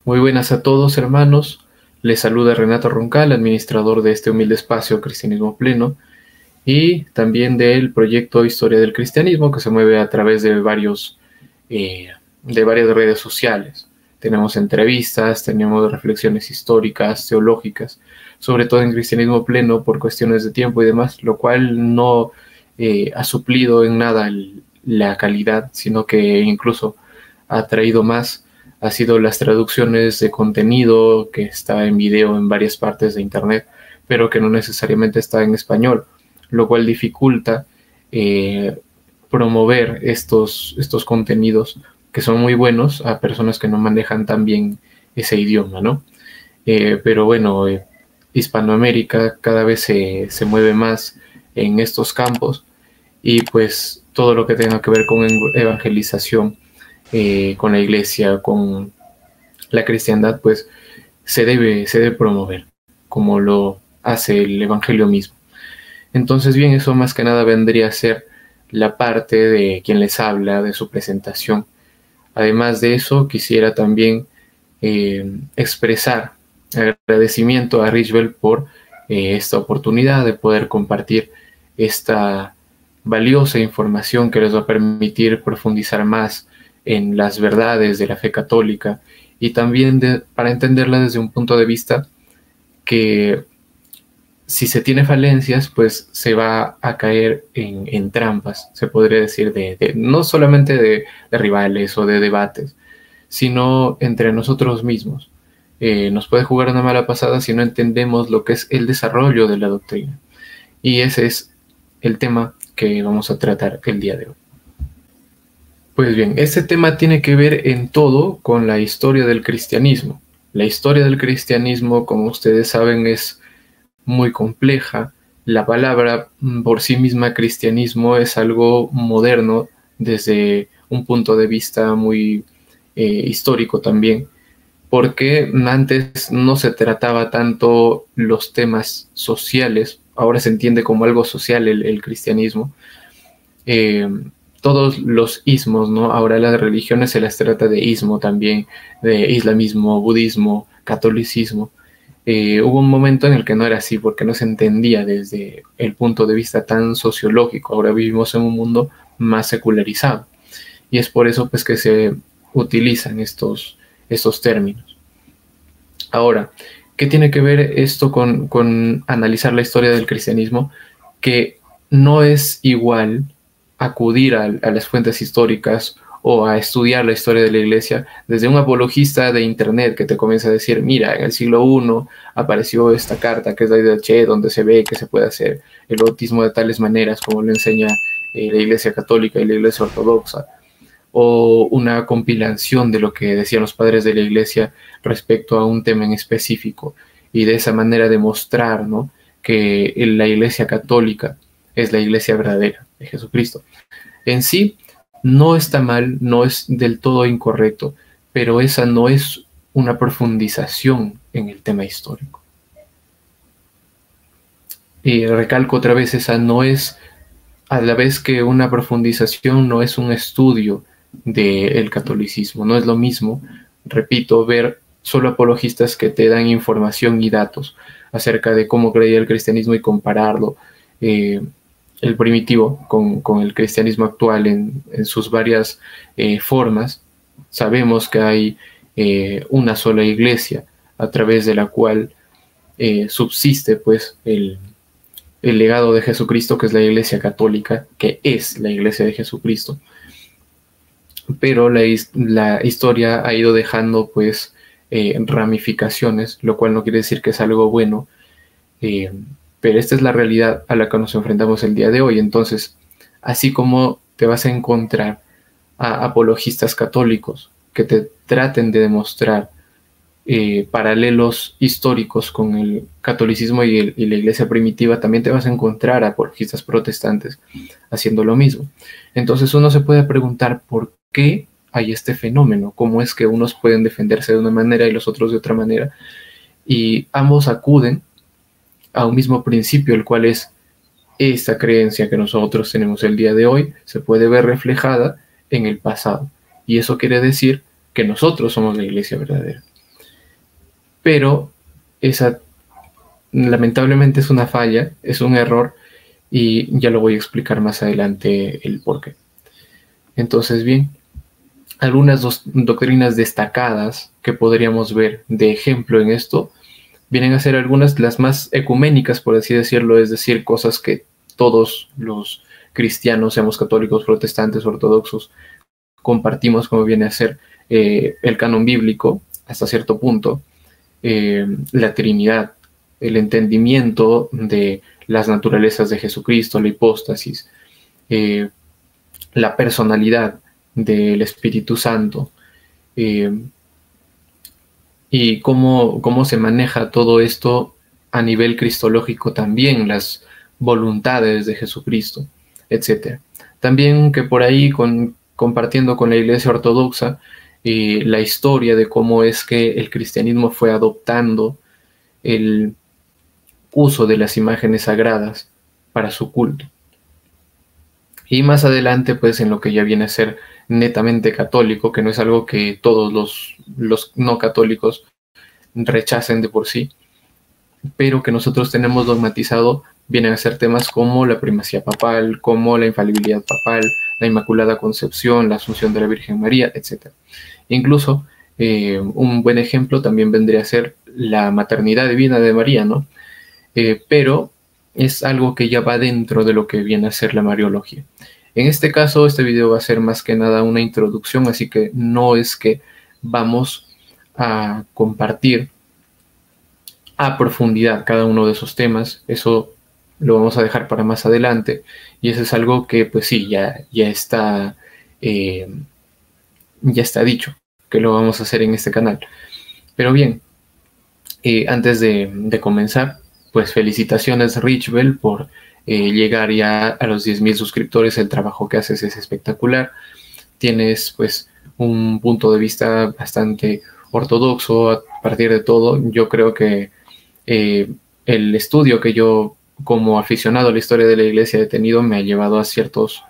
Muy buenas a todos, hermanos. Les saluda Renato Roncal, administrador de este humilde espacio Cristianismo Pleno y también del proyecto Historia del Cristianismo, que se mueve a través de varias redes sociales. Tenemos entrevistas, tenemos reflexiones históricas, teológicas, sobre todo en Cristianismo Pleno por cuestiones de tiempo y demás, lo cual no ha suplido en nada la calidad, sino que incluso ha traído más. Ha sido las traducciones de contenido que está en video en varias partes de internet, pero que no necesariamente está en español, lo cual dificulta promover estos contenidos que son muy buenos a personas que no manejan tan bien ese idioma, ¿no? Pero bueno, Hispanoamérica cada vez se mueve más en estos campos y pues todo lo que tenga que ver con evangelización, con la iglesia, con la cristiandad, pues se debe promover, como lo hace el evangelio mismo. Entonces, bien, eso más que nada vendría a ser la parte de quien les habla, de su presentación. Además de eso, quisiera también expresar agradecimiento a Richbel por esta oportunidad de poder compartir esta valiosa información que les va a permitir profundizar más en las verdades de la fe católica y también para entenderla desde un punto de vista que si se tiene falencias, pues se va a caer en trampas, se podría decir, no solamente de rivales o de debates, sino entre nosotros mismos. Nos puede jugar una mala pasada si no entendemos lo que es el desarrollo de la doctrina. Y ese es el tema que vamos a tratar el día de hoy. Pues bien, este tema tiene que ver en todo con la historia del cristianismo. La historia del cristianismo, como ustedes saben, es muy compleja. La palabra por sí misma cristianismo es algo moderno desde un punto de vista muy histórico también, porque antes no se trataba tanto los temas sociales, ahora se entiende como algo social el cristianismo. Todos los ismos, ¿no? Ahora las religiones se las trata de ismo también, de islamismo, budismo, catolicismo. Hubo un momento en el que no era así porque no se entendía desde el punto de vista tan sociológico. Ahora vivimos en un mundo más secularizado y es por eso pues que se utilizan estos términos. Ahora, ¿qué tiene que ver esto con analizar la historia del cristianismo? Que no es igual acudir a las fuentes históricas o a estudiar la historia de la iglesia desde un apologista de internet que te comienza a decir, mira, en el siglo I apareció esta carta que es la de Che, donde se ve que se puede hacer el bautismo de tales maneras como lo enseña la iglesia católica y la iglesia ortodoxa, o una compilación de lo que decían los padres de la iglesia respecto a un tema en específico, y de esa manera demostrar, ¿no?, que la iglesia católica es la iglesia verdadera de Jesucristo. En sí, no está mal, no es del todo incorrecto, pero esa no es una profundización en el tema histórico. Y recalco otra vez, esa no es, a la vez que una profundización no es un estudio del catolicismo, no es lo mismo, repito, ver solo apologistas que te dan información y datos acerca de cómo creía el cristianismo y compararlo, el primitivo con el cristianismo actual en sus varias formas. Sabemos que hay una sola iglesia a través de la cual subsiste pues el legado de Jesucristo, que es la iglesia católica, que es la iglesia de Jesucristo. Pero la historia ha ido dejando pues ramificaciones, lo cual no quiere decir que es algo bueno, pero esta es la realidad a la que nos enfrentamos el día de hoy. Entonces, así como te vas a encontrar a apologistas católicos que te traten de demostrar paralelos históricos con el catolicismo y la iglesia primitiva, también te vas a encontrar a apologistas protestantes haciendo lo mismo. Entonces uno se puede preguntar por qué hay este fenómeno, cómo es que unos pueden defenderse de una manera y los otros de otra manera, y ambos acuden a un mismo principio, el cual es esta creencia que nosotros tenemos el día de hoy, se puede ver reflejada en el pasado, y eso quiere decir que nosotros somos la iglesia verdadera. pero esa lamentablemente es una falla, es un error, y ya lo voy a explicar más adelante el por qué. Entonces, bien, algunas doctrinas destacadas que podríamos ver de ejemplo en esto vienen a ser algunas las más ecuménicas, por así decirlo, es decir, cosas que todos los cristianos, seamos católicos, protestantes, ortodoxos, compartimos, como viene a ser el canon bíblico hasta cierto punto, la Trinidad, el entendimiento de las naturalezas de Jesucristo, la hipóstasis, la personalidad del Espíritu Santo, y cómo se maneja todo esto a nivel cristológico también, las voluntades de Jesucristo, etc. También que por ahí, compartiendo con la Iglesia Ortodoxa, la historia de cómo es que el cristianismo fue adoptando el uso de las imágenes sagradas para su culto. Y más adelante, pues en lo que ya viene a ser netamente católico, que no es algo que todos los no católicos rechacen de por sí, pero que nosotros tenemos dogmatizado, vienen a ser temas como la primacía papal, como la infalibilidad papal, la Inmaculada Concepción, la Asunción de la Virgen María, etc. Incluso, un buen ejemplo también vendría a ser la maternidad divina de María, ¿no? Pero es algo que ya va dentro de lo que viene a ser la Mariología. En este caso, este video va a ser más que nada una introducción, así que no es que vamos a compartir a profundidad cada uno de esos temas. Eso lo vamos a dejar para más adelante, y eso es algo que pues sí, ya está dicho, que lo vamos a hacer en este canal. Pero bien, antes de comenzar, pues felicitaciones Richbel por llegar ya a los 10,000 suscriptores. El trabajo que haces es espectacular. Tienes pues un punto de vista bastante ortodoxo a partir de todo. Yo creo que el estudio que yo como aficionado a la historia de la Iglesia he tenido me ha llevado a ciertos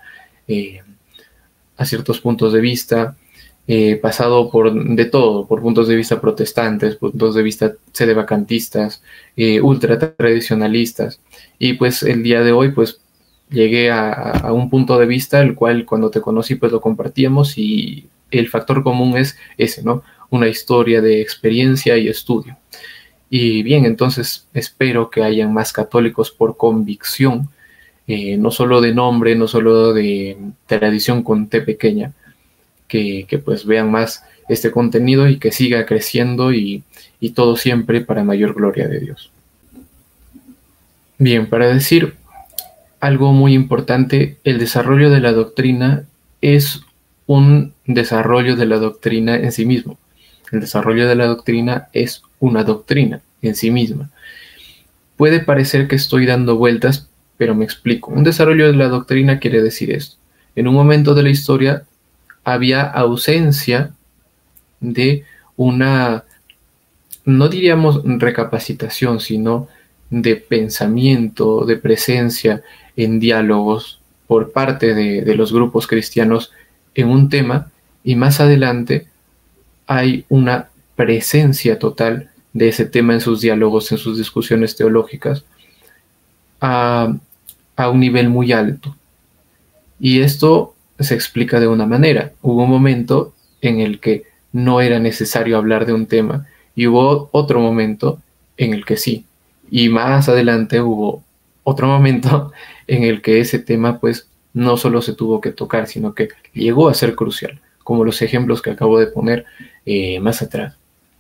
puntos de vista. Pasado por de todo, por puntos de vista protestantes, puntos de vista sedevacantistas, ultra tradicionalistas, y pues el día de hoy pues llegué a un punto de vista el cual cuando te conocí pues lo compartíamos, y el factor común es ese, ¿no? Una historia de experiencia y estudio. Y bien, entonces espero que hayan más católicos por convicción, no solo de nombre, no solo de tradición con T pequeña, que pues vean más este contenido y que siga creciendo, y todo siempre para mayor gloria de Dios. Bien, para decir algo muy importante, el desarrollo de la doctrina es un desarrollo de la doctrina en sí mismo. El desarrollo de la doctrina es una doctrina en sí misma. Puede parecer que estoy dando vueltas, pero me explico. Un desarrollo de la doctrina quiere decir esto. En un momento de la historia había ausencia de una, no diríamos recapacitación, sino de pensamiento, de presencia en diálogos por parte de los grupos cristianos en un tema, y más adelante hay una presencia total de ese tema en sus diálogos, en sus discusiones teológicas, a un nivel muy alto. Y esto se explica de una manera. Hubo un momento en el que no era necesario hablar de un tema, y hubo otro momento en el que sí. Y más adelante hubo otro momento en el que ese tema pues no solo se tuvo que tocar, sino que llegó a ser crucial, como los ejemplos que acabo de poner más atrás.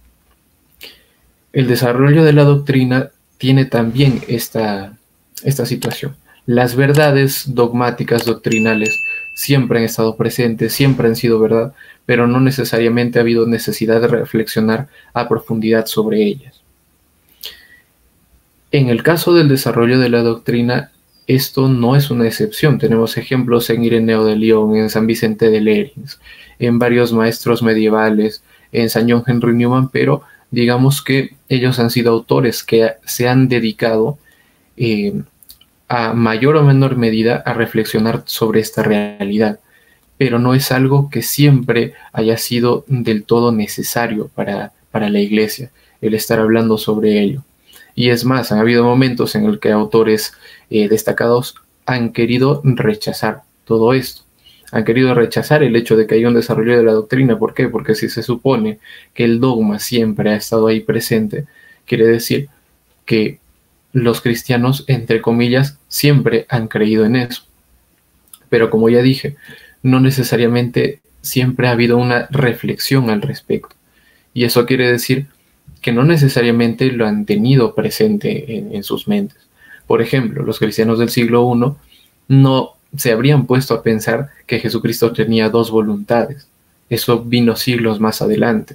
El desarrollo de la doctrina tiene también esta situación. Las verdades dogmáticas doctrinales siempre han estado presentes, siempre han sido verdad, pero no necesariamente ha habido necesidad de reflexionar a profundidad sobre ellas. En el caso del desarrollo de la doctrina, esto no es una excepción. Tenemos ejemplos en Ireneo de León, en San Vicente de Lérins, en varios maestros medievales, en San John Henry Newman, pero digamos que ellos han sido autores que se han dedicado a mayor o menor medida a reflexionar sobre esta realidad, pero no es algo que siempre haya sido del todo necesario para la Iglesia. el estar hablando sobre ello. Y es más, han habido momentos en el que autores destacados han querido rechazar todo esto. Han querido rechazar el hecho de que haya un desarrollo de la doctrina. ¿Por qué? Porque si se supone que el dogma siempre ha estado ahí presente, quiere decir que los cristianos, entre comillas, siempre han creído en eso. Pero como ya dije, no necesariamente siempre ha habido una reflexión al respecto. Y eso quiere decir que no necesariamente lo han tenido presente en sus mentes. Por ejemplo, los cristianos del siglo I no se habrían puesto a pensar que Jesucristo tenía dos voluntades. Eso vino siglos más adelante.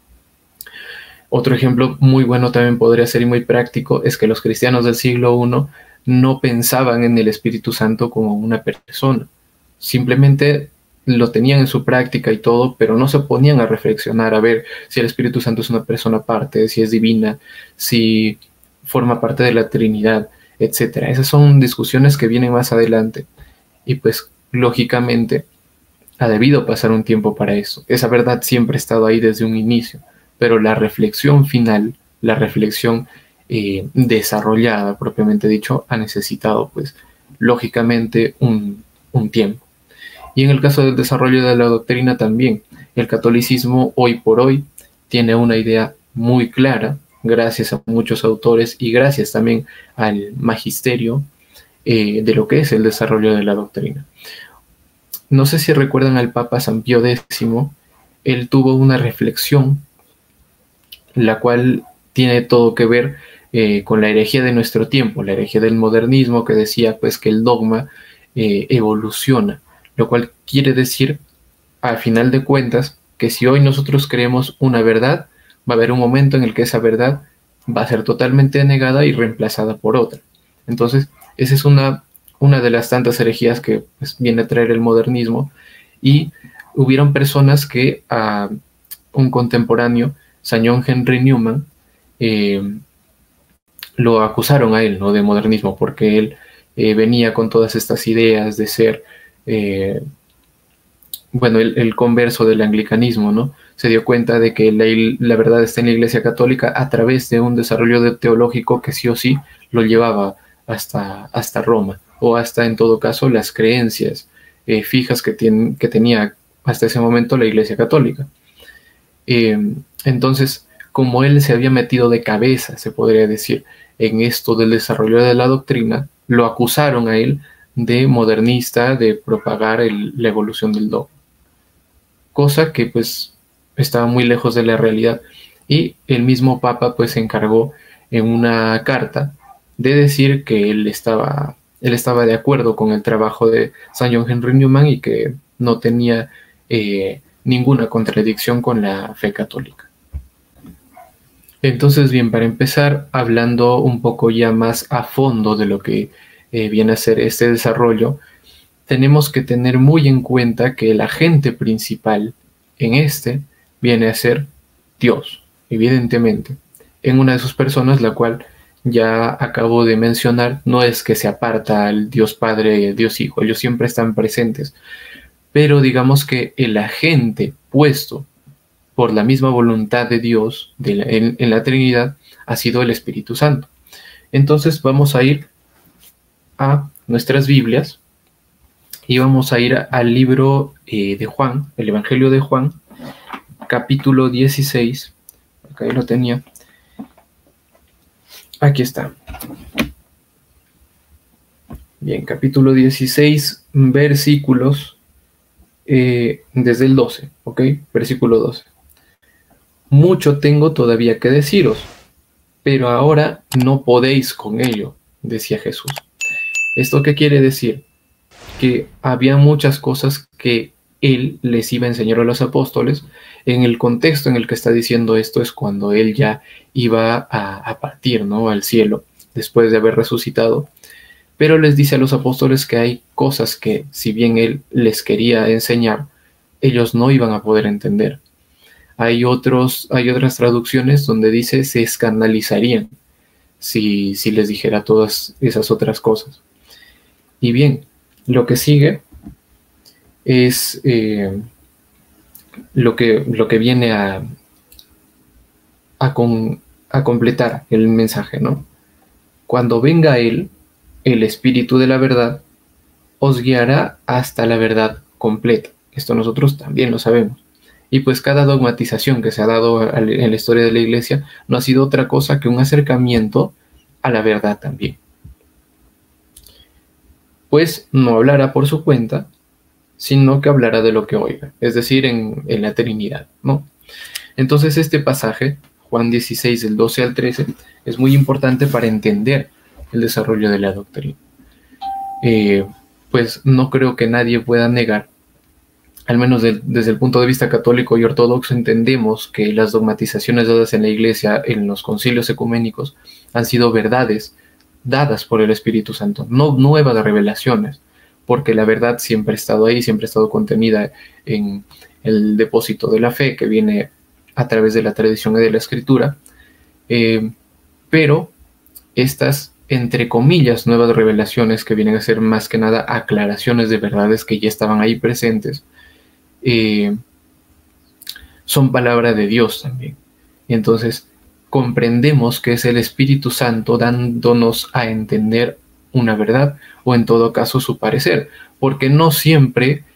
Otro ejemplo muy bueno también podría ser y muy práctico es que los cristianos del siglo I no pensaban en el Espíritu Santo como una persona. Simplemente lo tenían en su práctica y todo, pero no se ponían a reflexionar a ver si el Espíritu Santo es una persona aparte, si es divina, si forma parte de la Trinidad, etc. Esas son discusiones que vienen más adelante. Y pues, lógicamente, ha debido pasar un tiempo para eso. Esa verdad siempre ha estado ahí desde un inicio, pero la reflexión final, la reflexión desarrollada, propiamente dicho, ha necesitado, pues, lógicamente, un tiempo. Y en el caso del desarrollo de la doctrina también, el catolicismo hoy por hoy tiene una idea muy clara, gracias a muchos autores y gracias también al magisterio de lo que es el desarrollo de la doctrina. No sé si recuerdan al Papa San Pío X, él tuvo una reflexión, la cual tiene todo que ver con la herejía de nuestro tiempo, la herejía del modernismo, que decía pues que el dogma evoluciona, lo cual quiere decir, al final de cuentas, que si hoy nosotros creemos una verdad, va a haber un momento en el que esa verdad va a ser totalmente negada y reemplazada por otra. Entonces, esa es una de las tantas herejías que pues, viene a traer el modernismo, y hubieron personas que a un contemporáneo, San John Henry Newman, lo acusaron a él, ¿no?, de modernismo, porque él venía con todas estas ideas de ser, bueno, el converso del anglicanismo, ¿no? Se dio cuenta de que la verdad está en la Iglesia Católica a través de un desarrollo teológico que sí o sí lo llevaba hasta Roma, o hasta, en todo caso, las creencias fijas que tenía hasta ese momento la Iglesia Católica. Entonces, como él se había metido de cabeza, se podría decir, en esto del desarrollo de la doctrina, lo acusaron a él de modernista, de propagar la evolución del dogma, cosa que pues estaba muy lejos de la realidad. Y el mismo Papa pues se encargó en una carta de decir que él estaba de acuerdo con el trabajo de San John Henry Newman y que no tenía ninguna contradicción con la fe católica. Entonces, bien, para empezar, hablando un poco ya más a fondo de lo que viene a ser este desarrollo, tenemos que tener muy en cuenta que el agente principal en este viene a ser Dios, evidentemente. En una de sus personas, la cual ya acabo de mencionar, no es que se aparta al Dios Padre y el Dios Hijo, ellos siempre están presentes, pero digamos que el agente puesto por la misma voluntad de Dios en la Trinidad ha sido el Espíritu Santo. Entonces vamos a ir a nuestras Biblias y vamos a ir al libro de Juan, el Evangelio de Juan, capítulo 16. Acá lo tenía. Aquí está. Bien, capítulo 16, versículos desde el 12, ¿ok? Versículo 12. Mucho tengo todavía que deciros, pero ahora no podéis con ello, decía Jesús. ¿Esto qué quiere decir? Que había muchas cosas que él les iba a enseñar a los apóstoles. En el contexto en el que está diciendo esto es cuando él ya iba a partir, ¿no?, al cielo, después de haber resucitado. Pero les dice a los apóstoles que hay cosas que, si bien él les quería enseñar, ellos no iban a poder entender. Hay otras traducciones donde dice se escandalizarían si les dijera todas esas otras cosas. Y bien, lo que sigue es lo que viene a a completar el mensaje, ¿no? Cuando venga Él, el Espíritu de la verdad, os guiará hasta la verdad completa. Esto nosotros también lo sabemos. Y pues cada dogmatización que se ha dado en la historia de la Iglesia no ha sido otra cosa que un acercamiento a la verdad también. Pues no hablará por su cuenta, sino que hablará de lo que oiga, es decir, en la Trinidad, ¿no? Entonces este pasaje, Juan 16, del 12 al 13, es muy importante para entender el desarrollo de la doctrina. Pues no creo que nadie pueda negar, al menos desde el punto de vista católico y ortodoxo, entendemos que las dogmatizaciones dadas en la Iglesia, en los concilios ecuménicos, han sido verdades dadas por el Espíritu Santo, no nuevas revelaciones, porque la verdad siempre ha estado ahí, siempre ha estado contenida en el depósito de la fe que viene a través de la tradición y de la escritura, pero estas, entre comillas, nuevas revelaciones, que vienen a ser más que nada aclaraciones de verdades que ya estaban ahí presentes, son palabra de Dios también. Entonces comprendemos que es el Espíritu Santo dándonos a entender una verdad, o en todo caso su parecer, porque no siempre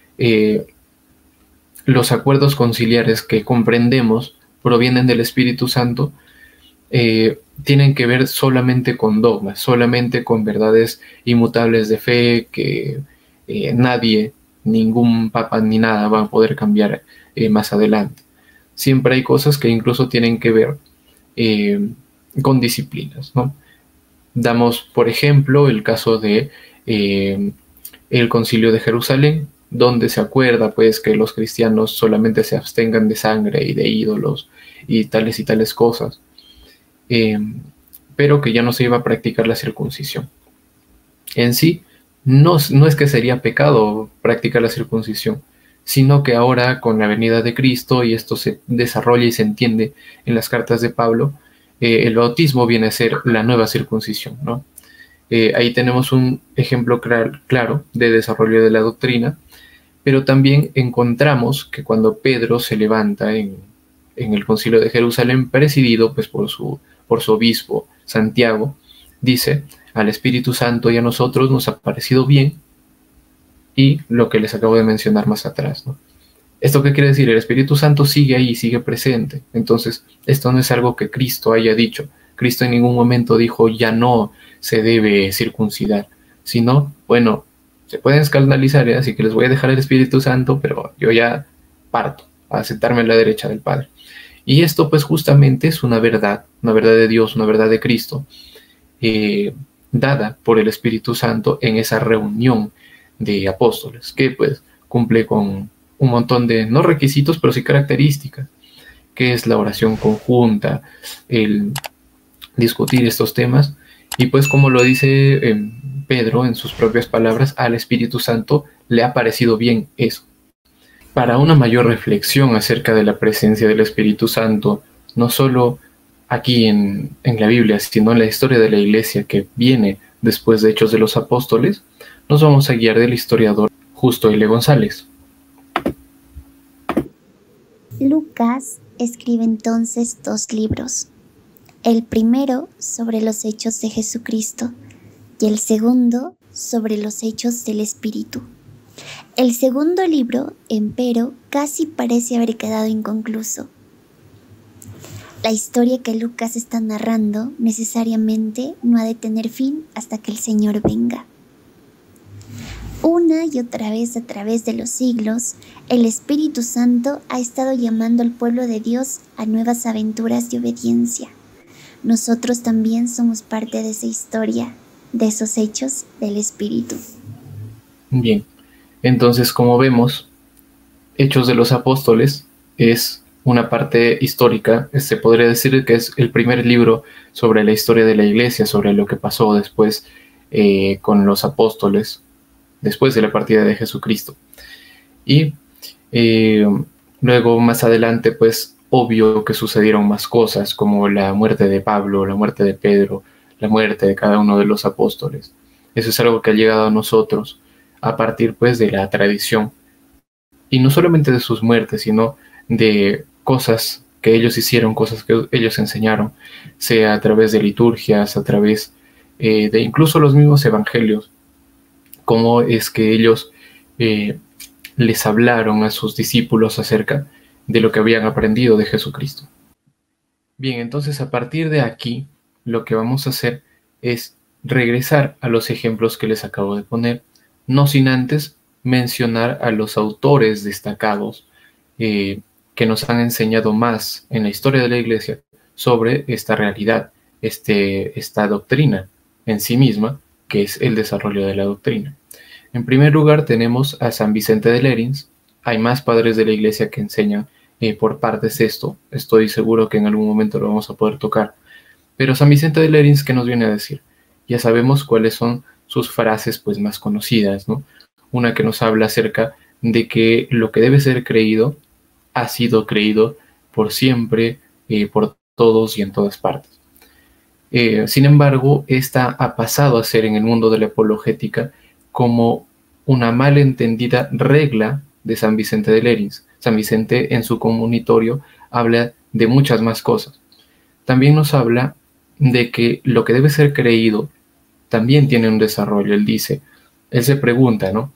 los acuerdos conciliares que comprendemos provienen del Espíritu Santo, tienen que ver solamente con dogmas, solamente con verdades inmutables de fe que nadie, ningún papa ni nada va a poder cambiar más adelante. Siempre hay cosas que incluso tienen que ver con disciplinas, ¿no? Damos, por ejemplo, el caso de el Concilio de Jerusalén, donde se acuerda pues que los cristianos solamente se abstengan de sangre y de ídolos y tales cosas, pero que ya no se iba a practicar la circuncisión. En sí, no es que sería pecado practicar la circuncisión, sino que ahora con la venida de Cristo, y esto se desarrolla y se entiende en las cartas de Pablo, el bautismo viene a ser la nueva circuncisión, ¿no? Ahí tenemos un ejemplo claro de desarrollo de la doctrina, pero también encontramos que cuando Pedro se levanta en el Concilio de Jerusalén, presidido pues por su obispo Santiago, dice: al Espíritu Santo y a nosotros nos ha parecido bien, y lo que les acabo de mencionar más atrás, ¿no? ¿Esto qué quiere decir? El Espíritu Santo sigue ahí, sigue presente. Entonces, esto no es algo que Cristo haya dicho. Cristo en ningún momento dijo ya no se debe circuncidar, sino, bueno, se pueden escandalizar, así que les voy a dejar el Espíritu Santo, pero yo ya parto a sentarme a la derecha del Padre. Y esto pues justamente es una verdad de Dios, una verdad de Cristo, dada por el Espíritu Santo en esa reunión de apóstoles, que pues cumple con un montón de, no requisitos, pero sí características, que es la oración conjunta, el discutir estos temas, y pues como lo dice Pedro en sus propias palabras, al Espíritu Santo le ha parecido bien eso. Para una mayor reflexión acerca de la presencia del Espíritu Santo, no solo aquí en la Biblia, sino en la historia de la Iglesia que viene después de Hechos de los Apóstoles, nos vamos a guiar del historiador Justo L. González. Lucas escribe entonces 2 libros, el primero sobre los hechos de Jesucristo y el segundo sobre los hechos del Espíritu. El segundo libro, empero, casi parece haber quedado inconcluso. La historia que Lucas está narrando necesariamente no ha de tener fin hasta que el Señor venga. Una y otra vez a través de los siglos, el Espíritu Santo ha estado llamando al pueblo de Dios a nuevas aventuras de obediencia. Nosotros también somos parte de esa historia, de esos hechos del Espíritu. Bien, entonces como vemos, Hechos de los Apóstoles es una parte histórica, se podría decir que es el primer libro sobre la historia de la Iglesia, sobre lo que pasó después con los apóstoles, después de la partida de Jesucristo. Y luego más adelante, pues obvio que sucedieron más cosas, como la muerte de Pablo, la muerte de Pedro, la muerte de cada uno de los apóstoles. Eso es algo que ha llegado a nosotros a partir pues de la tradición, y no solamente de sus muertes, sino de cosas que ellos hicieron, cosas que ellos enseñaron, sea a través de liturgias, a través de incluso los mismos evangelios, cómo es que ellos les hablaron a sus discípulos acerca de lo que habían aprendido de Jesucristo. Bien, entonces a partir de aquí, lo que vamos a hacer es regresar a los ejemplos que les acabo de poner, no sin antes mencionar a los autores destacados que nos han enseñado más en la historia de la Iglesia sobre esta realidad, esta doctrina en sí misma, que es el desarrollo de la doctrina. En primer lugar tenemos a San Vicente de Lérins. Hay más padres de la Iglesia que enseñan por partes esto. Estoy seguro que en algún momento lo vamos a poder tocar. Pero San Vicente de Lérins, ¿qué nos viene a decir? Ya sabemos cuáles son sus frases pues, más conocidas, ¿no? Una que nos habla acerca de que lo que debe ser creído ha sido creído por siempre, por todos y en todas partes. Sin embargo, esta ha pasado a ser en el mundo de la apologética como una malentendida regla de San Vicente de Lérins. San Vicente en su comunitorio habla de muchas más cosas. También nos habla de que lo que debe ser creído también tiene un desarrollo. Él se pregunta, ¿no?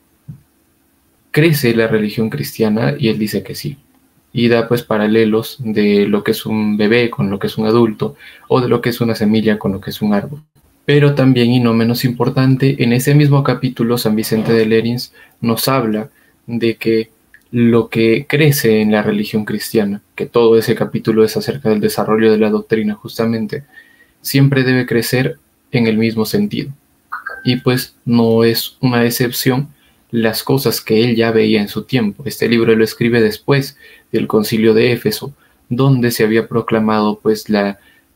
¿Crece la religión cristiana? Y él dice que sí. Y da pues paralelos de lo que es un bebé con lo que es un adulto, o de lo que es una semilla con lo que es un árbol. Pero también, y no menos importante, en ese mismo capítulo San Vicente de Lérins nos habla de que lo que crece en la religión cristiana, que todo ese capítulo es acerca del desarrollo de la doctrina justamente, siempre debe crecer en el mismo sentido. Y pues no es una excepción las cosas que él ya veía en su tiempo. Este libro lo escribe después del Concilio de Éfeso, donde se había proclamado pues la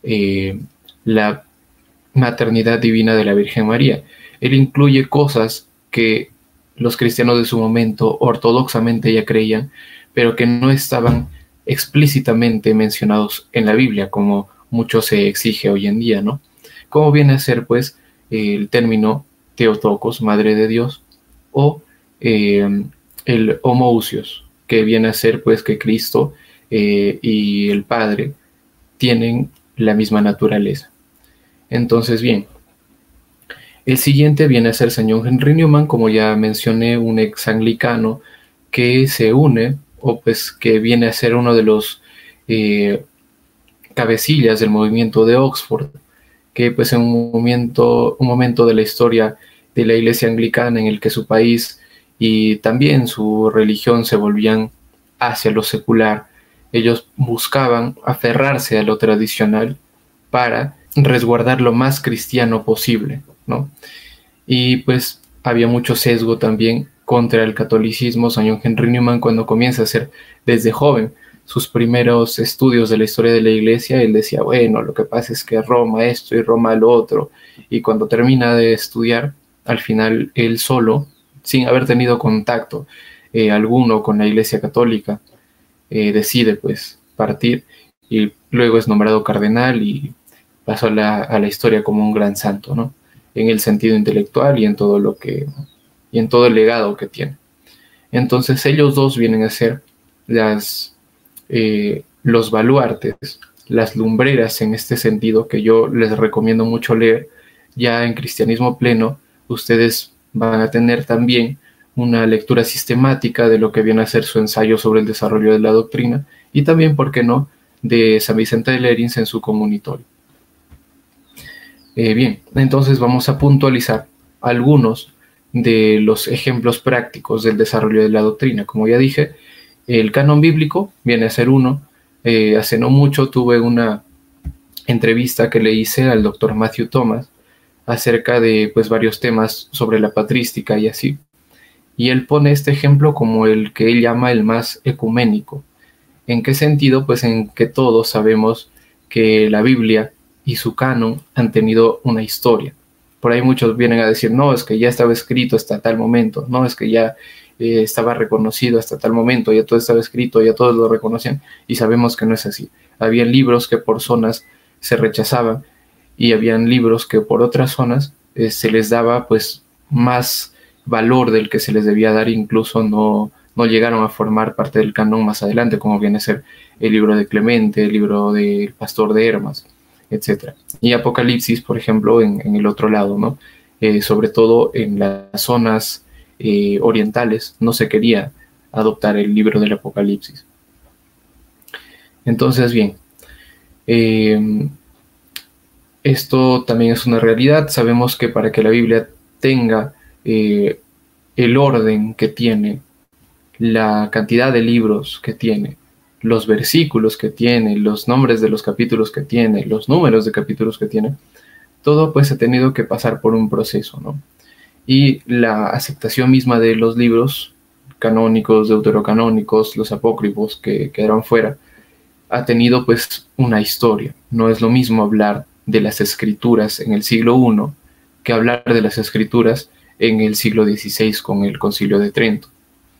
maternidad divina de la Virgen María. Él incluye cosas que los cristianos de su momento ortodoxamente ya creían, pero que no estaban explícitamente mencionados en la Biblia, como mucho se exige hoy en día, ¿no? ¿Cómo viene a ser, pues, el término Theotokos, Madre de Dios, o el homoousios, que viene a ser, pues, que Cristo y el Padre tienen la misma naturaleza? Entonces, bien, el siguiente viene a ser San John Henry Newman, como ya mencioné, un ex anglicano que se une, o pues que viene a ser uno de los cabecillas del movimiento de Oxford, que pues en un momento de la historia de la Iglesia anglicana en el que su país y también su religión se volvían hacia lo secular, ellos buscaban aferrarse a lo tradicional para resguardar lo más cristiano posible, ¿no? Y pues había mucho sesgo también contra el catolicismo. San John Henry Newman, cuando comienza a hacer desde joven sus primeros estudios de la historia de la Iglesia, él decía, bueno, lo que pasa es que Roma esto y Roma lo otro, y cuando termina de estudiar, al final él solo, sin haber tenido contacto alguno con la Iglesia católica, decide pues partir, y luego es nombrado cardenal y pasó a la historia como un gran santo, ¿no? En el sentido intelectual y en todo el legado que tiene. Entonces ellos dos vienen a ser los baluartes, las lumbreras en este sentido, que yo les recomiendo mucho leer. Ya en Cristianismo Pleno ustedes van a tener también una lectura sistemática de lo que viene a ser su ensayo sobre el desarrollo de la doctrina, y también, ¿por qué no?, de San Vicente de Lérins en su comunitorio. Bien, entonces vamos a puntualizar algunos de los ejemplos prácticos del desarrollo de la doctrina. Como ya dije, el canon bíblico viene a ser uno. Hace no mucho tuve una entrevista que le hice al doctor Matthew Thomas acerca de pues, varios temas sobre la patrística y así. Y él pone este ejemplo como el que él llama el más ecuménico. ¿En qué sentido? Pues en que todos sabemos que la Biblia y su canon han tenido una historia. Por ahí muchos vienen a decir, no, es que ya estaba escrito hasta tal momento, no, es que ya estaba reconocido hasta tal momento, ya todo estaba escrito, ya todos lo reconocían, y sabemos que no es así. Había libros que por zonas se rechazaban, y habían libros que por otras zonas se les daba pues más valor del que se les debía dar, incluso no no llegaron a formar parte del canon más adelante, como viene a ser el libro de Clemente, el libro del Pastor de Hermas, etc. Y Apocalipsis, por ejemplo, en el otro lado, ¿no? Sobre todo en las zonas orientales, no se quería adoptar el libro del Apocalipsis. Entonces, bien, esto también es una realidad. Sabemos que para que la Biblia tenga el orden que tiene, la cantidad de libros que tiene, los versículos que tiene, los nombres de los capítulos que tiene, los números de capítulos que tiene, todo pues ha tenido que pasar por un proceso, ¿no? Y la aceptación misma de los libros canónicos, deuterocanónicos, los apócrifos que quedaron fuera, ha tenido pues una historia. No es lo mismo hablar de las escrituras en el siglo I que hablar de las escrituras en el siglo XVI con el Concilio de Trento.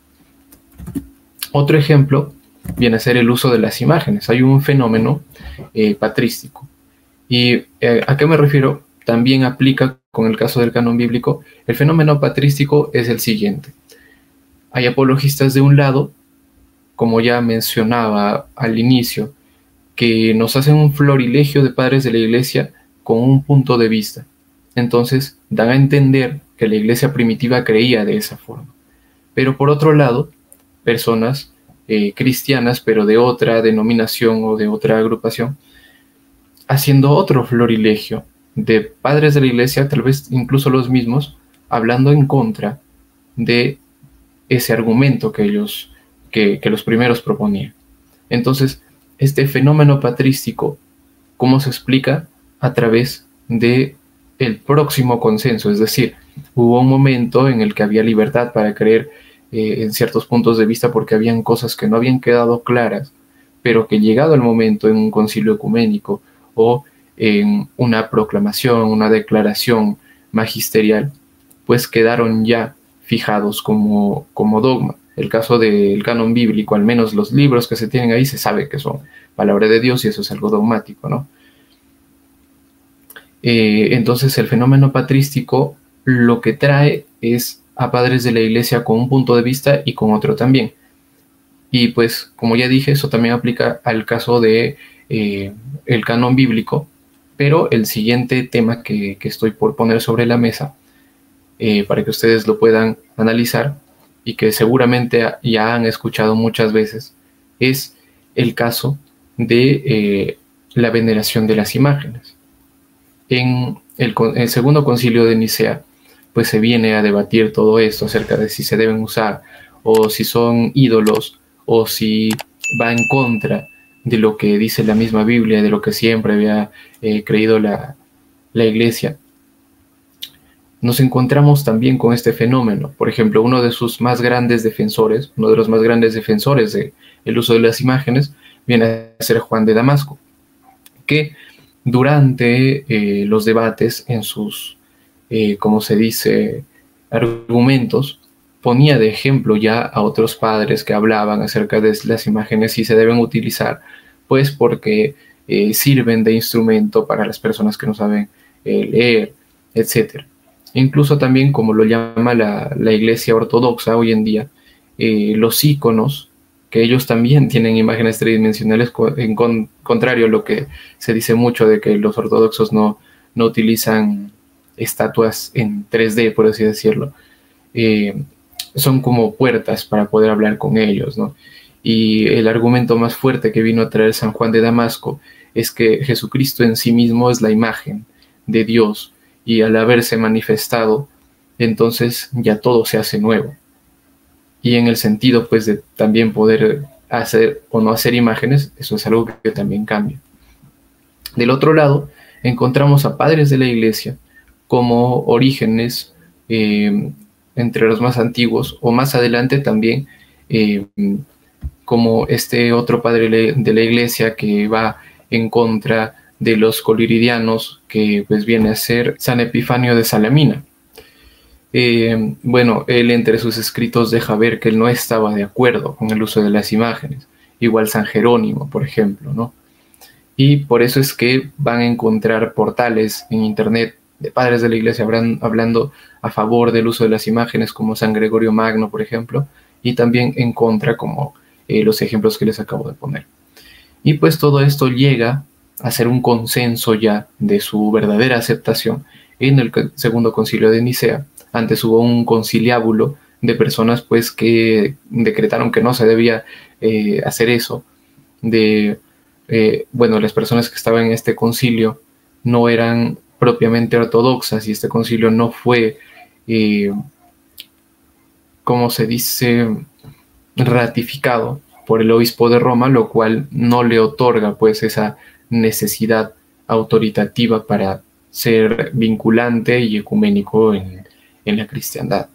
Otro ejemplo viene a ser el uso de las imágenes. Hay un fenómeno patrístico. ¿Y a qué me refiero? También aplica con el caso del canon bíblico. El fenómeno patrístico es el siguiente. Hay apologistas de un lado, como ya mencionaba al inicio, que nos hacen un florilegio de padres de la Iglesia con un punto de vista. Entonces dan a entender que la Iglesia primitiva creía de esa forma. Pero por otro lado, personas cristianas, pero de otra denominación o de otra agrupación, haciendo otro florilegio de padres de la Iglesia, tal vez incluso los mismos, hablando en contra de ese argumento que los primeros proponían. Entonces, este fenómeno patrístico, ¿cómo se explica? A través de el próximo consenso, es decir, hubo un momento en el que había libertad para creer en ciertos puntos de vista porque habían cosas que no habían quedado claras, pero que llegado el momento en un concilio ecuménico o en una proclamación, una declaración magisterial, pues quedaron ya fijados como dogma. El caso del canon bíblico, al menos los libros que se tienen ahí, se sabe que son palabra de Dios y eso es algo dogmático, ¿no? Entonces el fenómeno patrístico lo que trae es a padres de la Iglesia con un punto de vista y con otro también. Y pues, como ya dije, eso también aplica al caso de el canon bíblico, pero el siguiente tema que estoy por poner sobre la mesa, para que ustedes lo puedan analizar y que seguramente ya han escuchado muchas veces, es el caso de la veneración de las imágenes. En el segundo concilio de Nicea, pues se viene a debatir todo esto acerca de si se deben usar o si son ídolos o si va en contra de lo que dice la misma Biblia, de lo que siempre había creído la Iglesia. Nos encontramos también con este fenómeno. Por ejemplo, uno de los más grandes defensores del uso de las imágenes viene a ser Juan de Damasco, que durante los debates en sus, como se dice, argumentos, ponía de ejemplo ya a otros padres que hablaban acerca de las imágenes y se deben utilizar, pues porque sirven de instrumento para las personas que no saben leer, etc. Incluso también, como lo llama la Iglesia Ortodoxa hoy en día, los íconos, que ellos también tienen imágenes tridimensionales, contrario a lo que se dice mucho de que los ortodoxos no utilizan estatuas en 3D, por así decirlo. Son como puertas para poder hablar con ellos, ¿no? Y el argumento más fuerte que vino a traer San Juan de Damasco es que Jesucristo en sí mismo es la imagen de Dios y al haberse manifestado, entonces ya todo se hace nuevo. Y en el sentido pues de también poder hacer o no hacer imágenes, eso es algo que también cambia. Del otro lado, encontramos a padres de la Iglesia como Orígenes, entre los más antiguos, o más adelante también como este otro padre de la Iglesia que va en contra de los coliridianos, que pues viene a ser San Epifanio de Salamina. Bueno, él entre sus escritos deja ver que él no estaba de acuerdo con el uso de las imágenes, igual San Jerónimo, por ejemplo, ¿no? Y por eso es que van a encontrar portales en internet de padres de la Iglesia hablando a favor del uso de las imágenes, como San Gregorio Magno, por ejemplo, y también en contra, como los ejemplos que les acabo de poner. Y pues todo esto llega a ser un consenso ya de su verdadera aceptación en el segundo concilio de Nicea. Antes hubo un conciliábulo de personas pues que decretaron que no se debía hacer eso. Bueno, las personas que estaban en este concilio no eran propiamente ortodoxas y este concilio no fue, como se dice, ratificado por el obispo de Roma, lo cual no le otorga pues esa necesidad autoritativa para ser vinculante y ecuménico en la cristiandad.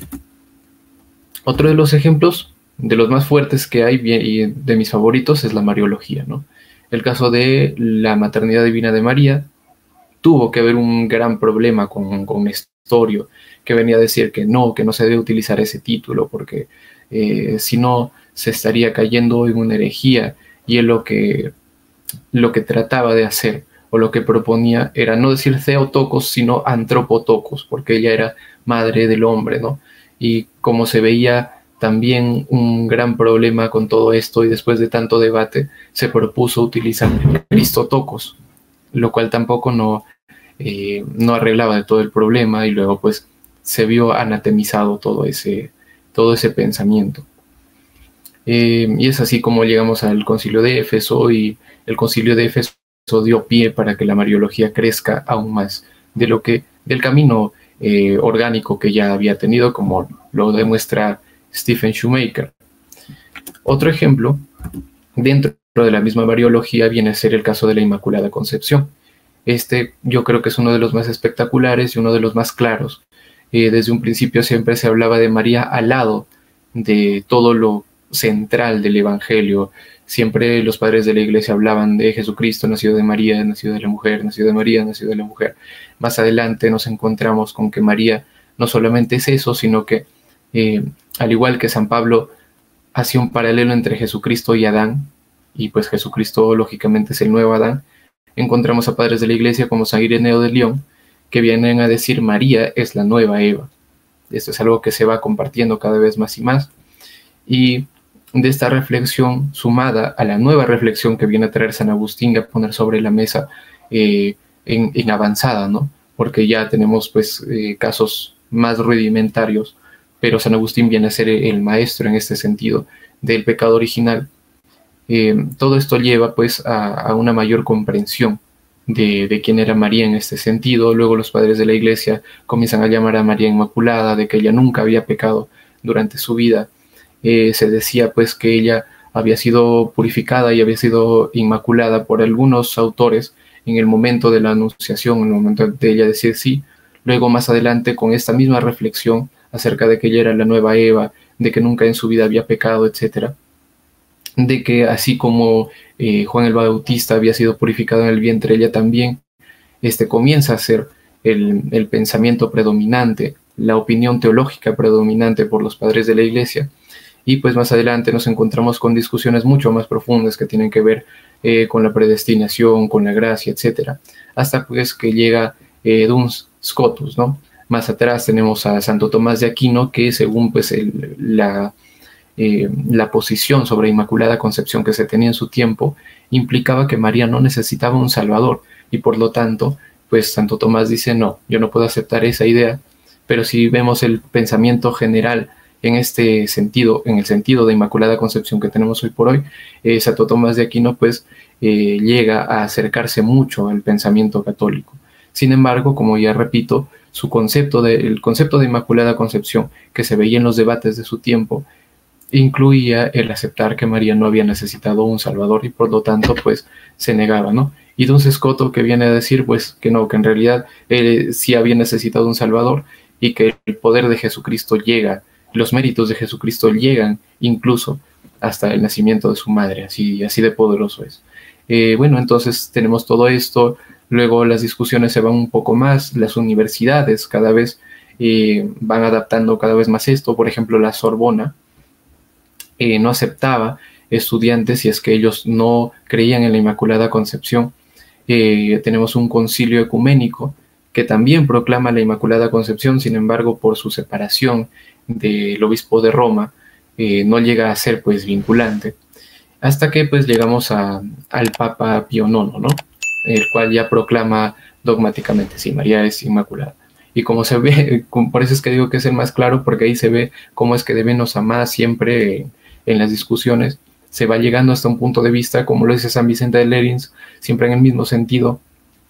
Otro de los ejemplos, de los más fuertes que hay y de mis favoritos, es la Mariología, ¿no? El caso de la maternidad divina de María tuvo que haber un gran problema con Nestorio, que venía a decir que no se debe utilizar ese título, porque si no se estaría cayendo en una herejía, y él lo que trataba de hacer, o lo que proponía, era no decir Theotokos, sino Antropotokos, porque ella era madre del hombre, ¿no? Y como se veía también un gran problema con todo esto, y después de tanto debate, se propuso utilizar Cristotokos, lo cual tampoco no arreglaba de todo el problema, y luego pues se vio anatemizado todo ese pensamiento. Y es así como llegamos al concilio de Éfeso, y el concilio de Éfeso dio pie para que la Mariología crezca aún más del camino orgánico que ya había tenido, como lo demuestra Stephen Shoemaker. Otro ejemplo dentro de la misma Mariología viene a ser el caso de la Inmaculada Concepción. Este yo creo que es uno de los más espectaculares y uno de los más claros. Desde un principio siempre se hablaba de María al lado de todo lo central del Evangelio. Siempre los padres de la Iglesia hablaban de Jesucristo, nacido de María, nacido de la mujer, nacido de María, nacido de la mujer. Más adelante nos encontramos con que María no solamente es eso, sino que al igual que San Pablo hacía un paralelo entre Jesucristo y Adán, y pues Jesucristo lógicamente es el nuevo Adán, encontramos a padres de la Iglesia como San Ireneo de León, que vienen a decir María es la nueva Eva. Esto es algo que se va compartiendo cada vez más y más, y de esta reflexión, sumada a la nueva reflexión que viene a traer San Agustín, a poner sobre la mesa en avanzada, ¿no? Porque ya tenemos pues casos más rudimentarios, pero San Agustín viene a ser el maestro en este sentido del pecado original. Todo esto lleva pues a una mayor comprensión de quién era María en este sentido. Luego los padres de la Iglesia comienzan a llamar a María Inmaculada, de que ella nunca había pecado durante su vida. Se decía pues que ella había sido purificada y había sido inmaculada por algunos autores en el momento de la anunciación, en el momento de ella decir sí. Luego más adelante, con esta misma reflexión acerca de que ella era la nueva Eva, de que nunca en su vida había pecado, etc., de que así como Juan el Bautista había sido purificado en el vientre, ella también comienza a ser el pensamiento predominante, la opinión teológica predominante por los padres de la Iglesia. Y pues más adelante nos encontramos con discusiones mucho más profundas que tienen que ver con la predestinación, con la gracia, etc., hasta pues que llega Duns Scotus, ¿no? Más atrás tenemos a Santo Tomás de Aquino, que según pues la posición sobre Inmaculada Concepción que se tenía en su tiempo, implicaba que María no necesitaba un Salvador, y por lo tanto, pues Santo Tomás dice, no, yo no puedo aceptar esa idea. Pero si vemos el pensamiento general en este sentido, en el sentido de Inmaculada Concepción que tenemos hoy por hoy, Santo Tomás de Aquino pues llega a acercarse mucho al pensamiento católico. Sin embargo, como ya repito, el concepto de Inmaculada Concepción que se veía en los debates de su tiempo incluía el aceptar que María no había necesitado un Salvador, y por lo tanto pues se negaba, ¿no? Y Duns Scotus, que viene a decir pues que no, que en realidad sí había necesitado un Salvador, y que el poder de Jesucristo llega, los méritos de Jesucristo llegan incluso hasta el nacimiento de su madre, así de poderoso es. Bueno, entonces tenemos todo esto. Luego las discusiones se van un poco más, las universidades cada vez van adaptando cada vez más esto. Por ejemplo, la Sorbona no aceptaba estudiantes si es que ellos no creían en la Inmaculada Concepción. Tenemos un concilio ecuménico que también proclama la Inmaculada Concepción, sin embargo, por su separación del obispo de Roma, no llega a ser pues vinculante, hasta que pues llegamos al Papa Pío IX, ¿no? El cual ya proclama dogmáticamente, sí, María es inmaculada. Y como se ve, por eso es que digo que es el más claro, porque ahí se ve cómo es que de menos a más siempre en las discusiones se va llegando hasta un punto de vista, como lo dice San Vicente de Lérins, siempre en el mismo sentido,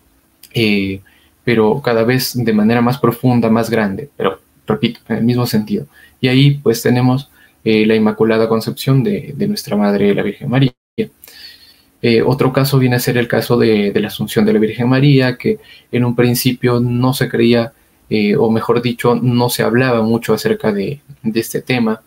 pero cada vez de manera más profunda, más grande, pero repito, en el mismo sentido. Y ahí pues tenemos la Inmaculada Concepción de nuestra Madre, la Virgen María. Otro caso viene a ser el caso de la Asunción de la Virgen María, que en un principio no se creía, o mejor dicho, no se hablaba mucho acerca de este tema.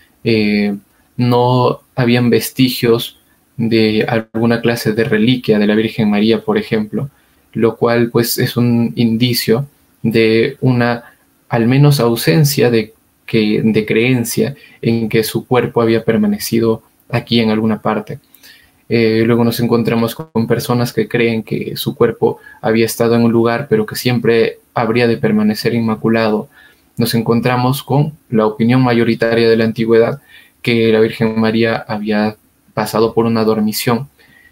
No habían vestigios de alguna clase de reliquia de la Virgen María, por ejemplo, lo cual pues es un indicio de una, al menos, ausencia de creencia en que su cuerpo había permanecido aquí en alguna parte. Luego nos encontramos con personas que creen que su cuerpo había estado en un lugar, pero que siempre habría de permanecer inmaculado. Nos encontramos con la opinión mayoritaria de la antigüedad, que la Virgen María había pasado por una dormición,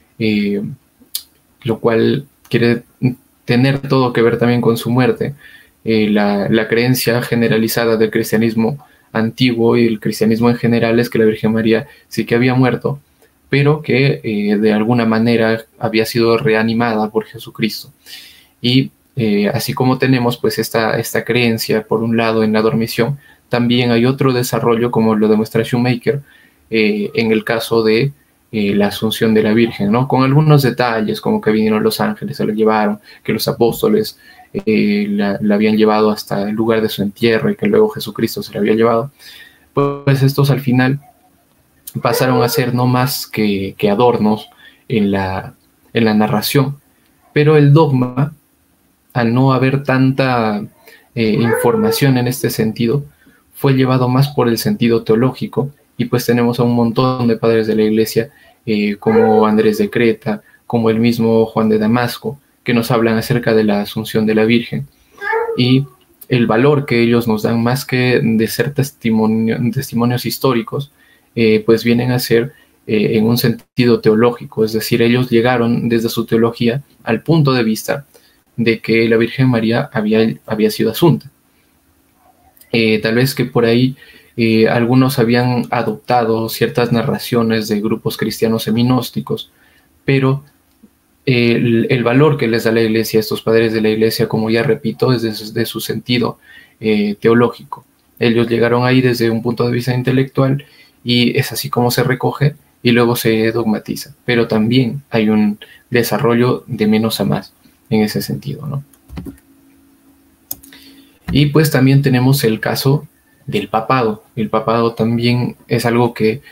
lo cual quiere tener todo que ver también con su muerte. La creencia generalizada del cristianismo antiguo y el cristianismo en general es que la Virgen María sí que había muerto, pero que de alguna manera había sido reanimada por Jesucristo. Y así como tenemos pues esta creencia por un lado en la dormición, también hay otro desarrollo, como lo demuestra Shoemaker, en el caso de la Asunción de la Virgen, ¿no? Con algunos detalles, como que vinieron los ángeles, se la llevaron, que los apóstoles la habían llevado hasta el lugar de su entierro y que luego Jesucristo se la había llevado. Pues estos al final pasaron a ser no más que adornos en la narración, pero el dogma, al no haber tanta información en este sentido, fue llevado más por el sentido teológico, y pues tenemos a un montón de padres de la Iglesia, como Andrés de Creta, como el mismo Juan de Damasco, que nos hablan acerca de la Asunción de la Virgen, y el valor que ellos nos dan, más que de ser testimonios históricos, pues vienen a ser en un sentido teológico, es decir, ellos llegaron desde su teología al punto de vista de que la Virgen María había sido asunta. Tal vez que por ahí algunos habían adoptado ciertas narraciones de grupos cristianos seminósticos, pero el valor que les da la Iglesia a estos padres de la Iglesia, como ya repito, es de su sentido teológico. Ellos llegaron ahí desde un punto de vista intelectual, y es así como se recoge y luego se dogmatiza, pero también hay un desarrollo de menos a más en ese sentido, ¿no? Y pues también tenemos el caso del papado. El papado también es algo que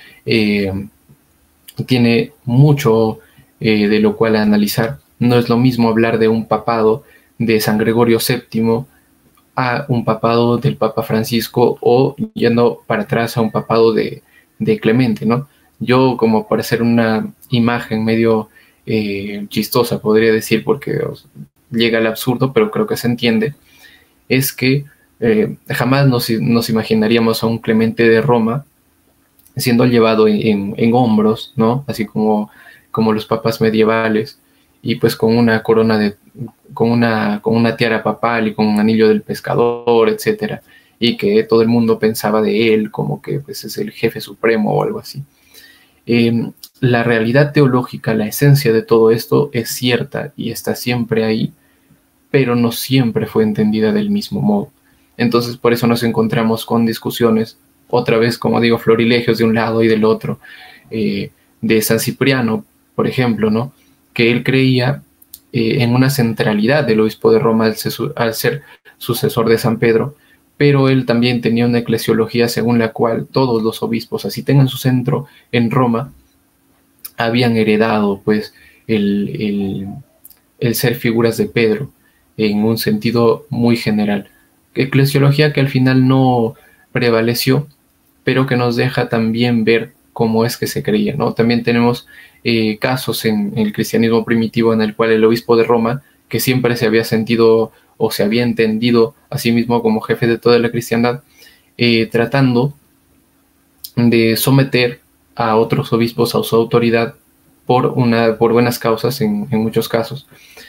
tiene mucho de lo cual analizar. No es lo mismo hablar de un papado de San Gregorio VII a un papado del Papa Francisco, o yendo para atrás a un papado de Clemente, ¿no? Yo, como para hacer una imagen medio chistosa, podría decir, porque llega al absurdo, pero creo que se entiende, es que jamás nos imaginaríamos a un Clemente de Roma siendo llevado en hombros, ¿no? Así como los papas medievales, y pues con una corona con una tiara papal y con un anillo del pescador, etcétera, y que todo el mundo pensaba de él como que pues es el jefe supremo o algo así. La realidad teológica, la esencia de todo esto es cierta y está siempre ahí, pero no siempre fue entendida del mismo modo. Entonces por eso nos encontramos con discusiones, otra vez, como digo, florilegios de un lado y del otro, de San Cipriano, por ejemplo, ¿no? Que él creía en una centralidad del obispo de Roma al ser sucesor de San Pedro, pero él también tenía una eclesiología según la cual todos los obispos, así tengan su centro en Roma, habían heredado pues el ser figuras de Pedro en un sentido muy general. Eclesiología que al final no prevaleció, pero que nos deja también ver cómo es que se creía, ¿no? También tenemos casos en el cristianismo primitivo en el cual el obispo de Roma, que siempre se había sentido o se había entendido a sí mismo como jefe de toda la cristiandad, tratando de someter a otros obispos a su autoridad por buenas causas en muchos casos,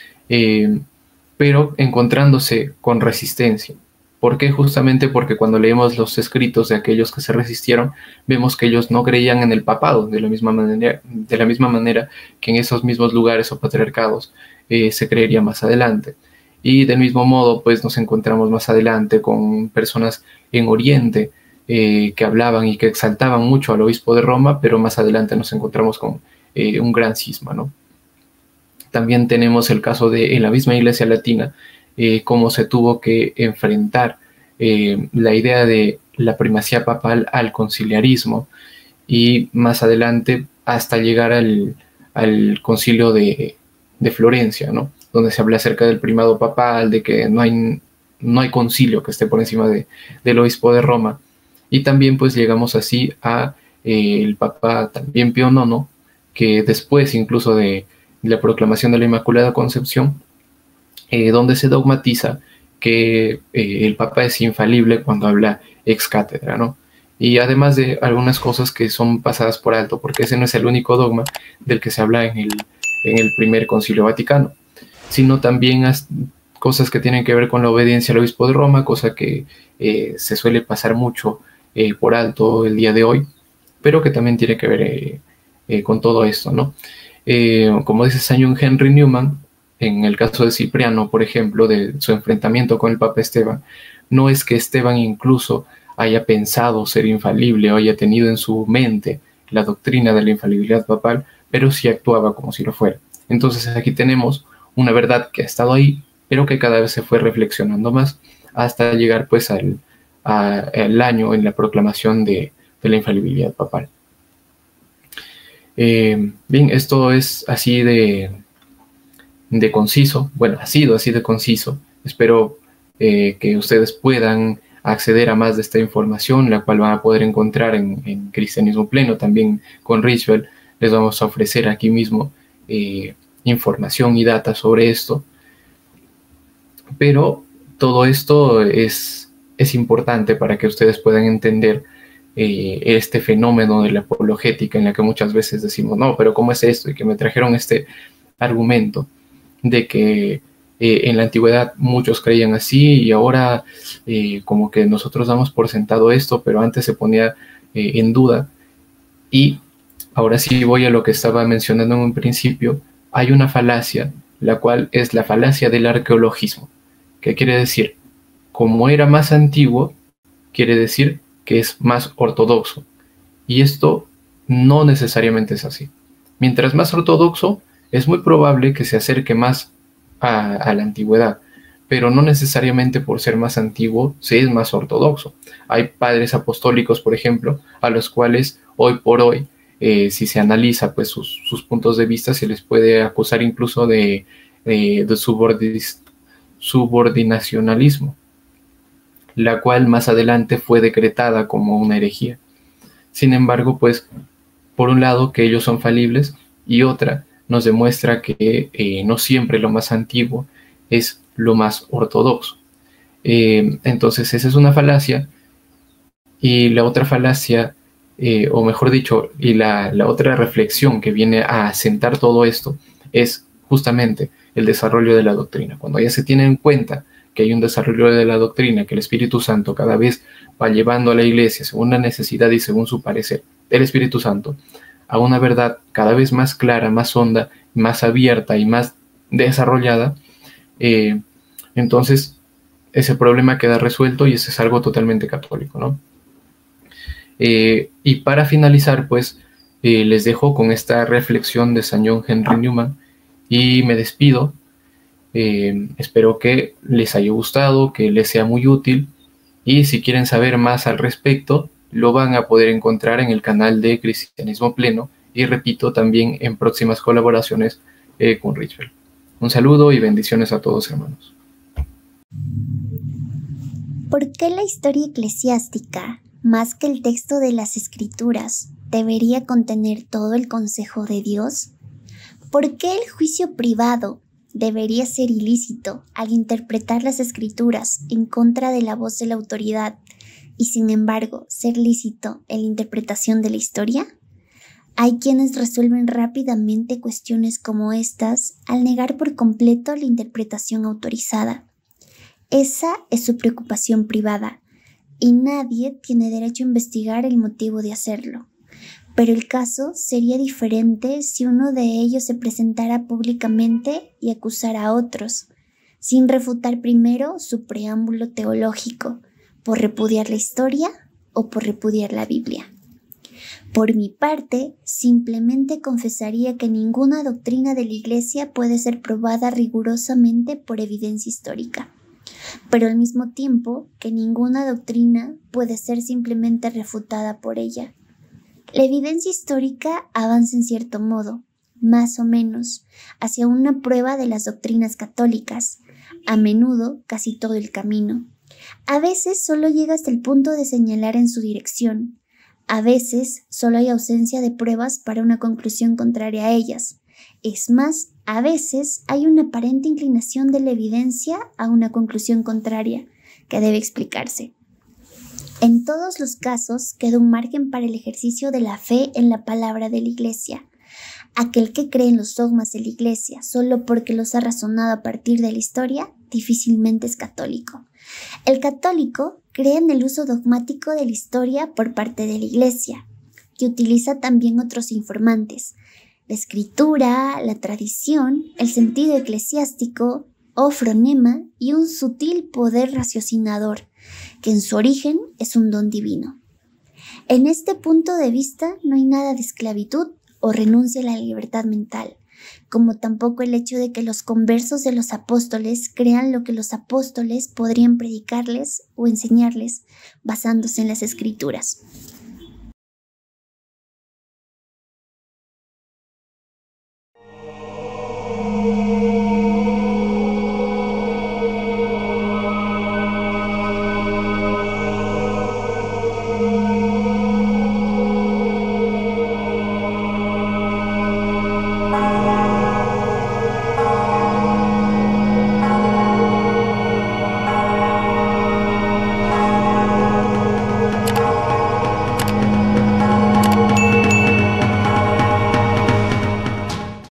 pero encontrándose con resistencia. ¿Por qué? Justamente porque cuando leemos los escritos de aquellos que se resistieron, vemos que ellos no creían en el papado de la misma manera que en esos mismos lugares o patriarcados se creería más adelante. Y del mismo modo, pues nos encontramos más adelante con personas en Oriente que hablaban y que exaltaban mucho al obispo de Roma, pero más adelante nos encontramos con un gran cisma, ¿no? También tenemos el caso de en la misma Iglesia Latina, cómo se tuvo que enfrentar la idea de la primacía papal al conciliarismo y más adelante hasta llegar al concilio de Florencia, ¿no? Donde se habla acerca del primado papal, de que no hay concilio que esté por encima del obispo de Roma. Y también pues llegamos así a el Papa también Pío IX, que después incluso de la proclamación de la Inmaculada Concepción, donde se dogmatiza que el Papa es infalible cuando habla ex cátedra, ¿no? Y además de algunas cosas que son pasadas por alto, porque ese no es el único dogma del que se habla en el primer Concilio Vaticano, sino también cosas que tienen que ver con la obediencia al obispo de Roma, cosa que se suele pasar mucho por alto el día de hoy, pero que también tiene que ver con todo esto, ¿no? Como dice San John Henry Newman, en el caso de Cipriano, por ejemplo, de su enfrentamiento con el Papa Esteban, no es que Esteban incluso haya pensado ser infalible o haya tenido en su mente la doctrina de la infalibilidad papal, pero sí actuaba como si lo fuera. Entonces aquí tenemos una verdad que ha estado ahí, pero que cada vez se fue reflexionando más hasta llegar pues al año en la proclamación de la infalibilidad papal. Bien, esto es así de conciso. Bueno, ha sido así de conciso. Espero que ustedes puedan acceder a más de esta información, la cual van a poder encontrar en Cristianismo Pleno. También con Richwell les vamos a ofrecer aquí mismo información y data sobre esto. Pero todo esto es importante para que ustedes puedan entender este fenómeno de la apologética, en la que muchas veces decimos, no, pero ¿cómo es esto? Y que me trajeron este argumento de que en la antigüedad muchos creían así y ahora como que nosotros damos por sentado esto, pero antes se ponía en duda. Y ahora sí voy a lo que estaba mencionando en un principio. Hay una falacia, la cual es la falacia del arqueologismo. ¿Qué quiere decir? Como era más antiguo, quiere decir que es más ortodoxo. Y esto no necesariamente es así. Mientras más ortodoxo, es muy probable que se acerque más a la antigüedad, pero no necesariamente por ser más antiguo se es más ortodoxo. Hay padres apostólicos, por ejemplo, a los cuales hoy por hoy, si se analiza pues sus puntos de vista, se les puede acusar incluso de subordinacionalismo, la cual más adelante fue decretada como una herejía. Sin embargo, pues, por un lado que ellos son falibles y otra nos demuestra que no siempre lo más antiguo es lo más ortodoxo. Entonces esa es una falacia, y la otra falacia, o mejor dicho, y la otra reflexión que viene a asentar todo esto es justamente el desarrollo de la doctrina. Cuando ya se tiene en cuenta que hay un desarrollo de la doctrina, que el Espíritu Santo cada vez va llevando a la Iglesia según la necesidad y según su parecer del Espíritu Santo a una verdad cada vez más clara, más honda, más abierta y más desarrollada, entonces ese problema queda resuelto y ese es algo totalmente católico, ¿no? Y para finalizar, pues, les dejo con esta reflexión de San John Henry Newman y me despido. Espero que les haya gustado, que les sea muy útil, y si quieren saber más al respecto, lo van a poder encontrar en el canal de Cristianismo Pleno y, repito, también en próximas colaboraciones con Richwell. Un saludo y bendiciones a todos, hermanos. ¿Por qué la historia eclesiástica, más que el texto de las Escrituras, debería contener todo el consejo de Dios? ¿Por qué el juicio privado debería ser ilícito al interpretar las Escrituras en contra de la voz de la autoridad y sin embargo ser lícito en la interpretación de la historia? Hay quienes resuelven rápidamente cuestiones como estas al negar por completo la interpretación autorizada. Esa es su preocupación privada y nadie tiene derecho a investigar el motivo de hacerlo. Pero el caso sería diferente si uno de ellos se presentara públicamente y acusara a otros, sin refutar primero su preámbulo teológico, por repudiar la historia o por repudiar la Biblia. Por mi parte, simplemente confesaría que ninguna doctrina de la Iglesia puede ser probada rigurosamente por evidencia histórica, pero al mismo tiempo que ninguna doctrina puede ser simplemente refutada por ella. La evidencia histórica avanza en cierto modo, más o menos, hacia una prueba de las doctrinas católicas, a menudo casi todo el camino. A veces solo llega hasta el punto de señalar en su dirección. A veces solo hay ausencia de pruebas para una conclusión contraria a ellas. Es más, a veces hay una aparente inclinación de la evidencia a una conclusión contraria que debe explicarse. En todos los casos queda un margen para el ejercicio de la fe en la palabra de la Iglesia. Aquel que cree en los dogmas de la Iglesia solo porque los ha razonado a partir de la historia, difícilmente es católico. El católico cree en el uso dogmático de la historia por parte de la Iglesia, que utiliza también otros informantes: la escritura, la tradición, el sentido eclesiástico, o fronema y un sutil poder raciocinador, que en su origen es un don divino. En este punto de vista no hay nada de esclavitud o renuncia a la libertad mental, como tampoco el hecho de que los conversos de los apóstoles crean lo que los apóstoles podrían predicarles o enseñarles basándose en las escrituras.